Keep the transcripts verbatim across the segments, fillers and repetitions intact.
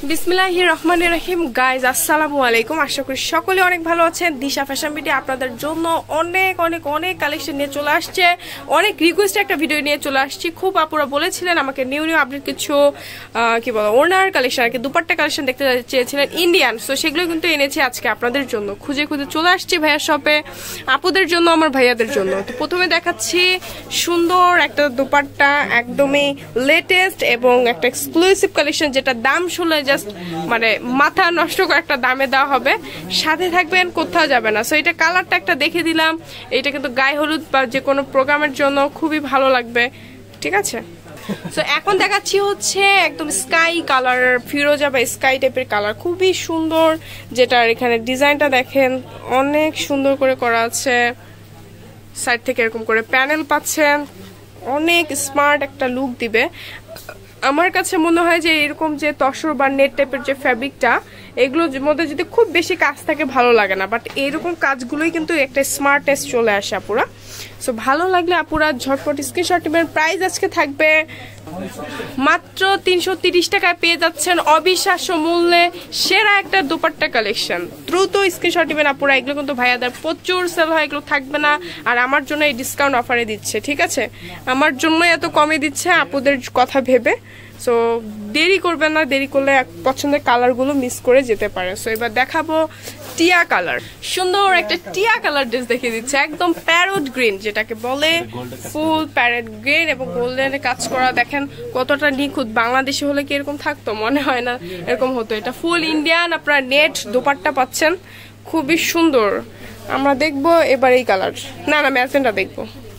বিসমিল্লাহির রহমানির রহিম। গাইজ আসসালামু আলাইকুম, আশা করি সকলে অনেক ভালো আছেন। দিশা ফ্যাশন বিডি আপনাদের জন্য অনেক অনেক অনেক কালেকশন নিয়ে চলে আসছে, অনেক রিকোয়েস্টে একটা ভিডিও নিয়ে চলে আসছি। খুব আপুরা বলেছিলেন আমাকে নিউ নিউ আপডেট কিছু কি বলো ওনার কালেকশন আর কি দুপাট্টা কালেকশন দেখতে চেয়েছিলেন ইন্ডিয়ান, সো সেগুলো কিন্তু এনেছি আজকে আপনাদের জন্য। খুঁজে খুঁজে চলে আসছি ভাইয়ার শপে, আপুদের জন্য আমার ভাইয়াদের জন্য। তো প্রথমে দেখাচ্ছি সুন্দর একটা দুপাট্টা, একদমই লেটেস্ট এবং একটা এক্সক্লুসিভ কালেকশন, যেটা দাম শুনলে জাস্ট মানে মাথা নষ্ট করে একটা দামে দেওয়া হবে। সাথে থাকবেন, কোথাও যাবে না। সো এটা কালারটা একটা দেখে দিলাম, এটা কিন্তু গায়ে হলুদ বা যে কোনো প্রোগ্রামের জন্য খুবই ভালো লাগবে, ঠিক আছে। সো এখন দেখাচ্ছি হচ্ছে একদম স্কাই কালার, ফিরোজা বা স্কাই টাইপের কালার, খুবই সুন্দর। যেটার এখানে ডিজাইনটা দেখেন অনেক সুন্দর করে করা আছে, সাইড থেকে এরকম করে প্যানেল পাচ্ছেন, অনেক স্মার্ট একটা লুক দিবে। আমার কাছে মনে হয় যে এরকম যে তসর বা নেট টাইপের যে ফ্যাব্রিকটা, এগুলোর মধ্যে যদি খুব বেশি কাজ থাকে ভালো লাগে না, বাট এইরকম কাজগুলোই কিন্তু একটা স্মার্টনেস চলে আসে আপুরা। সো ভালো লাগলে আপুরা ঝটপট স্ক্রিনশট নেবেন। প্রাইস আজকে থাকবে মাত্র তিনশো তিরিশ টাকায় পেয়ে যাচ্ছেন অবিশ্বাস্য মূল্যে সেরা একটা দুপাট্টা কালেকশন। দ্রুত স্ক্রিনশট নেবেন আপুরা, এগুলো কিন্তু ভাইয়াদের প্রচুর সেল হয়, এগুলো থাকবে না। আর আমার জন্য এই ডিসকাউন্ট অফারে দিচ্ছে, ঠিক আছে, আমার জন্য এত কমে দিচ্ছে আপুদের কথা ভেবে। সো দেরি করবেন না, দেরি করলে পছন্দের কালারগুলো মিস করে যেতে পারে। সো এবার দেখাবো টিয়া কালার, সুন্দর একটা টিয়া কালার ড্রেস দেখিয়ে দিচ্ছে, একদম প্যারট গ্রিন যেটাকে বলে, ফুল প্যারট গ্রিন এবং গোল্ডেনে কাজ করা। দেখেন কতটা নিখুঁত, বাংলাদেশে হলে কি এরকম থাকতো? মনে হয় না এরকম হতো। এটা ফুল ইন্ডিয়ান, আপনারা নেট দোপাট্টা পাচ্ছেন, খুবই সুন্দর। আমরা দেখবো এবার এই কালার, না না ম্যাজেন্ডা দেখবো,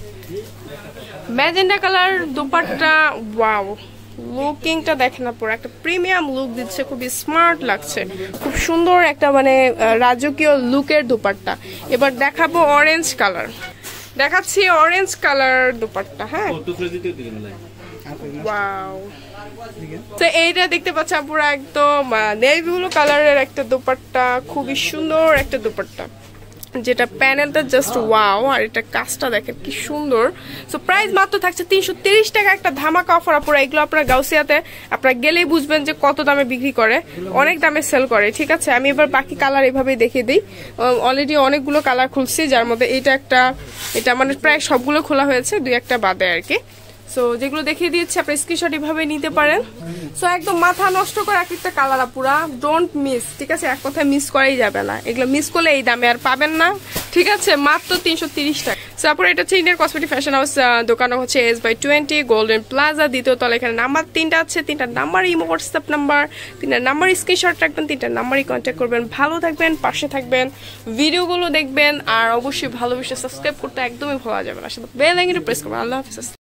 ম্যাজেন্ডা কালার দোপাট্টা। ওয়াও, লুকিংটা দেখেন না, পুরো একটা প্রিমিয়াম লুক দিচ্ছে, খুবই স্মার্ট লাগছে, খুব সুন্দর একটা মানে রাজকীয় লুকের দুপাট্টা। এবার দেখাবো অরেঞ্জ কালার, দেখাচ্ছি অরেঞ্জ কালার দুপাট্টা। হ্যাঁ, ওয়াও, তো এইটা দেখতে পাচ্ছি পুরো একদম নেভি ব্লু কালারের একটা দুপাট্টা, খুবই সুন্দর একটা দুপাট্টা, যেটা প্যানেলটা জাস্ট ওয়াও। আর এটা কাজটা দেখেন কি সুন্দর। সো প্রাইস মাত্র থাকছে তিনশো তিরিশ টাকা, একটা ধামাকা অফার আপুরা। এগুলো আপনারা গাউসিয়াতে আপনারা গেলেই বুঝবেন যে কত দামে বিক্রি করে, অনেক দামে সেল করে, ঠিক আছে। আমি এবার বাকি কালার এভাবেই দেখিয়ে দিই। অলরেডি অনেকগুলো কালার খুলছি, যার মধ্যে এইটা একটা, এটা মানে প্রায় সবগুলো খোলা হয়েছে, দুই একটা বাদে আর কি। সো যেগুলো দেখিয়ে দিয়েছি আপনার স্ক্রিনশট এভাবে নিতে পারেন। সো একদম মাথা নষ্ট করে এক একটা কালার আপুরা, ডোন্ট মিস, ঠিক আছে, এক কথায় মিস করাই যাবে না। এগুলো মিস করলে এই দামে আর পাবেন না, ঠিক আছে, মাত্র তিনশো তিরিশ টাকা। সো আপুরা এটা হচ্ছে ইন্ডিয়ান কসমেটিক ফ্যাশন হাউস, দোকান হচ্ছে S by twenty golden plaza, দ্বিতীয় তলা। এখানে নাম্বার তিনটা আছে, তিনটা নাম্বার ইমো হোয়াটসঅ্যাপ নাম্বার, তিনটা নাম্বার স্ক্রিনশট রাখবেন, তিনটা নাম্বারই কন্ট্যাক্ট করবেন। ভালো থাকবেন, পাশে থাকবেন, ভিডিওগুলো দেখবেন, আর অবশ্যই ভালোবেসে সাবস্ক্রাইব করতে একদমই ভোলা যাবে না, সাথে বেল আইকনটা প্রেস করবেন। আল্লাহ হাফেজ।